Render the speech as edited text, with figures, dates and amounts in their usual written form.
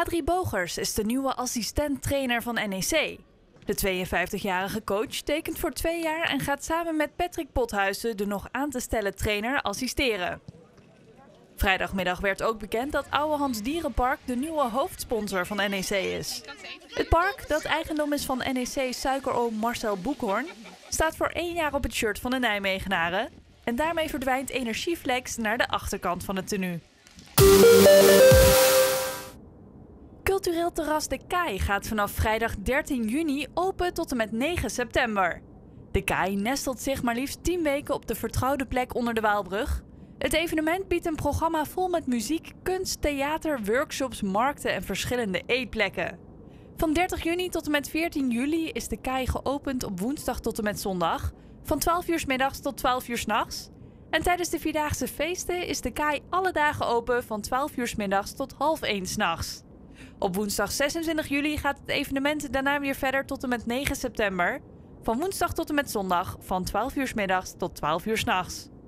Adrie Bogers is de nieuwe assistent-trainer van NEC. De 52-jarige coach tekent voor 2 jaar en gaat samen met Patrick Pothuizen de nog aan te stellen trainer assisteren. Vrijdagmiddag werd ook bekend dat Ouwehands Dierenpark de nieuwe hoofdsponsor van NEC is. Het park, dat eigendom is van NEC-suikeroom Marcel Boekhoorn, staat voor 1 jaar op het shirt van de Nijmegenaren. En daarmee verdwijnt Energieflex naar de achterkant van het tenue. Cultureel terras De Kaai gaat vanaf vrijdag 13 juni open tot en met 9 september. De Kaai nestelt zich maar liefst 10 weken op de vertrouwde plek onder de Waalbrug. Het evenement biedt een programma vol met muziek, kunst, theater, workshops, markten en verschillende eetplekken. Van 30 juni tot en met 14 juli is De Kaai geopend op woensdag tot en met zondag, van 12 uur 's middags tot 12 uur 's nachts. En tijdens de Vierdaagse feesten is De Kaai alle dagen open van 12 uur 's middags tot 12:30 's nachts. Op woensdag 26 juli gaat het evenement daarna weer verder tot en met 9 september. Van woensdag tot en met zondag van 12 uur 's middags tot 12 uur 's nachts.